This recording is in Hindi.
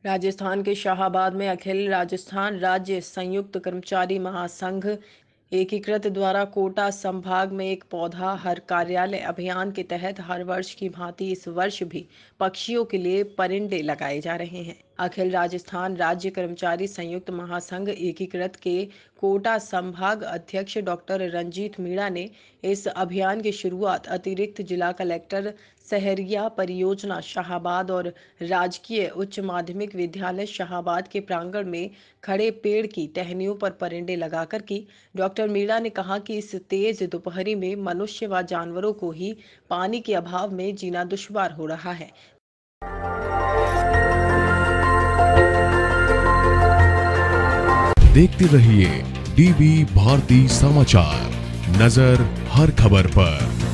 राजस्थान के शाहाबाद में अखिल राजस्थान राज्य संयुक्त कर्मचारी महासंघ एकीकृत द्वारा कोटा संभाग में एक पौधा हर कार्यालय अभियान के तहत हर वर्ष की भांति इस वर्ष भी पक्षियों के लिए परिंदे लगाए जा रहे हैं। अखिल राजस्थान राज्य कर्मचारी संयुक्त महासंघ एकीकृत के कोटा संभाग अध्यक्ष डॉक्टर रंजीत मीणा ने इस अभियान की शुरुआत अतिरिक्त जिला कलेक्टर सहरिया परियोजना शाहाबाद और राजकीय उच्च माध्यमिक विद्यालय शाहाबाद के प्रांगण में खड़े पेड़ की टहनियों पर परिंदे लगाकर की। डॉक्टर मीणा ने कहा कि इस तेज दोपहरी में मनुष्य व जानवरों को ही पानी के अभाव में जीना दुश्वार हो रहा है। देखते रहिए डीवी भारती समाचार, नजर हर खबर पर।